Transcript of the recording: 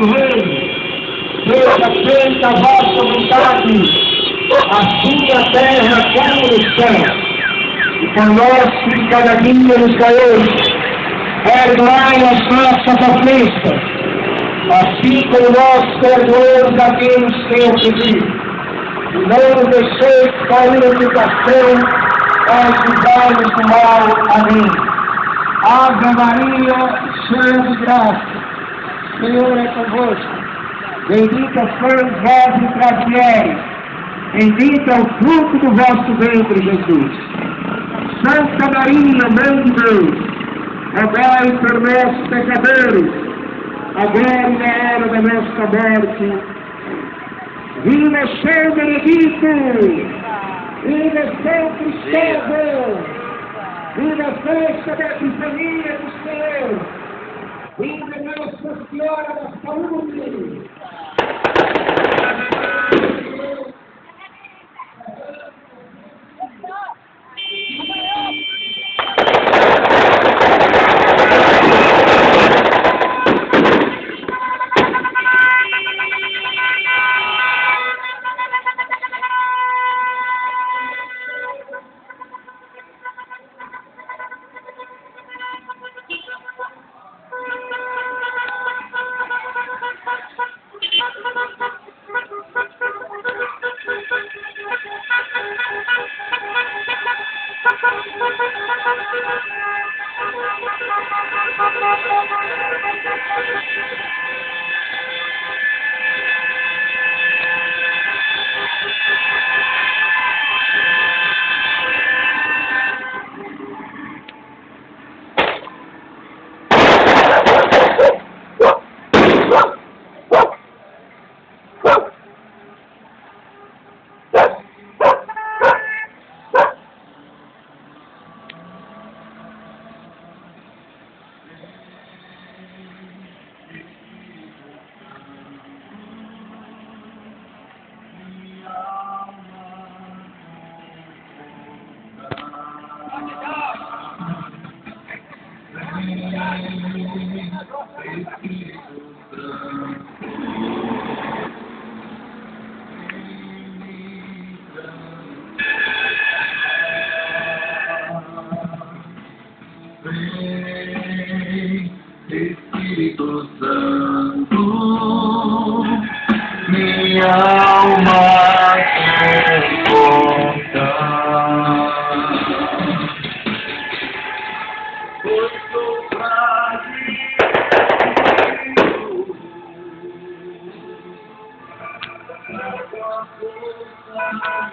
do reino. Seja feita a vossa vontade, assim na terra como no céu. E por nós que cada dia nos dá hoje, perdoai as nossas ofensas, assim como nós perdoamos a quem nos tem ofendido. E não nos deixeis cair em tentação, mas livrai-nos do mal. Amém. Ave Maria, cheia de graça, o Senhor é convosco. Bendita sois vós entre as mulheres, bendito é o fruto do vosso ventre, Jesus. Santa Maria, Mãe de Deus, rogai por nós, pecadores, agora e na hora da nossa morte. Viva São Benedito! Viva São Cristóvão! Viva a festa da Epifania do Senhor! Viva Nossa Senhora da Saúde! Espírito Santo, minha alma conforta. Pois sou frágil, na tua força